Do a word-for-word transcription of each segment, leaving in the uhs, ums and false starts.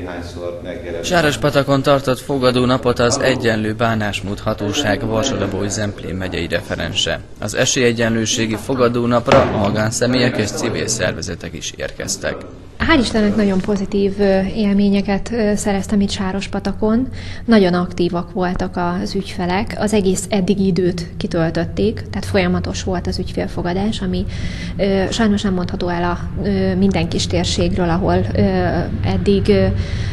néhányszor megjelent. Sárospatakon tartott fogadónapot az Egyenlő Bánásmód Hatóság Varsódabói-Zemplén megyei referense. Az esélyegyenlőségi fogadónapra magánszemélyek és civil szervezetek is érkeztek. Hál' Istennek nagyon pozitív élményeket szereztem itt Sárospatakon. Nagyon aktívak voltak az ügyfelek, az egész eddigi időt kitöltötték, tehát folyamatos volt az ügyfélfogadás, ami ö, sajnos nem mondható el a ö, minden kis térségről, ahol ö, eddig ö,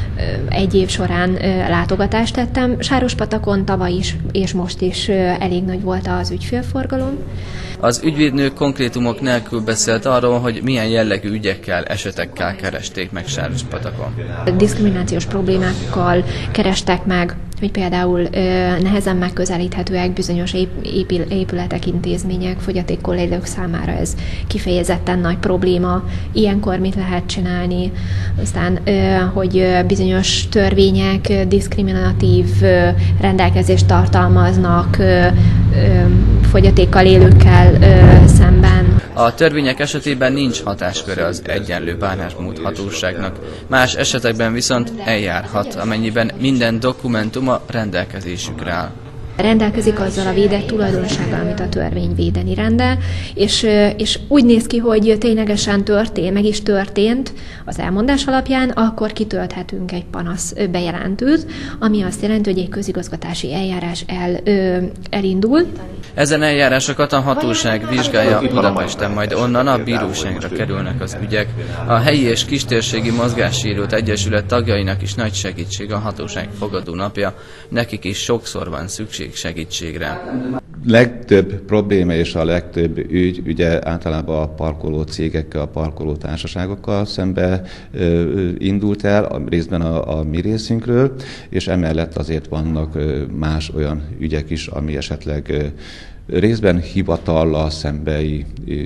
egy év során ö, látogatást tettem. Sárospatakon tavaly is és most is ö, elég nagy volt az ügyfélforgalom. Az ügyvédnő konkrétumok nélkül beszélt arról, hogy milyen jellegű ügyekkel, esetekkel keresték meg Sárospatakon. Diszkriminációs problémákkal kerestek meg, hogy például ö, nehezen megközelíthetőek bizonyos épül, épületek, intézmények, fogyatékkal élők számára ez kifejezetten nagy probléma. Ilyenkor mit lehet csinálni? Aztán, ö, hogy bizonyos törvények diszkriminatív ö, rendelkezést tartalmaznak ö, ö, fogyatékkal élőkkel ö, szemben. A törvények esetében nincs hatásköre az Egyenlő Bánásmód Hatóságnak, más esetekben viszont eljárhat, amennyiben minden dokumentuma rendelkezésükre áll. Rendelkezik azzal a védett tulajdonsággal, amit a törvény védeni rendel, és, és úgy néz ki, hogy ténylegesen történt, meg is történt az elmondás alapján, akkor kitölthetünk egy panasz bejelentőt, ami azt jelenti, hogy egy közigazgatási eljárás el, ö, elindul. Ezen eljárásokat a hatóság vizsgálja Budapesten, majd onnan a bíróságra kerülnek az ügyek. A helyi és kistérségi mozgássérült egyesület tagjainak is nagy segítség a hatóság fogadónapja, nekik is sokszor van szükség segítségre. Legtöbb probléma és a legtöbb ügy ugye általában a parkoló cégekkel, a parkoló társaságokkal szembe ö, indult el, a részben a, a mi részünkről, és emellett azért vannak ö, más olyan ügyek is, ami esetleg ö, részben hivatallal szembei ö,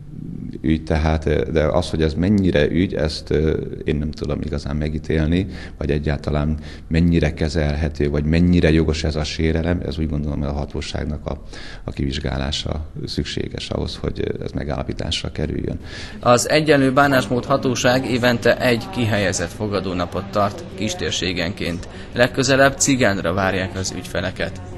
ügy, tehát, de az, hogy ez mennyire ügy, ezt én nem tudom igazán megítélni, vagy egyáltalán mennyire kezelhető, vagy mennyire jogos ez a sérelem, ez úgy gondolom, hogy a hatóságnak a, a kivizsgálása szükséges ahhoz, hogy ez megállapításra kerüljön. Az Egyenlő Bánásmód Hatóság évente egy kihelyezett fogadónapot tart kistérségenként. Legközelebb Cigánra várják az ügyfeleket.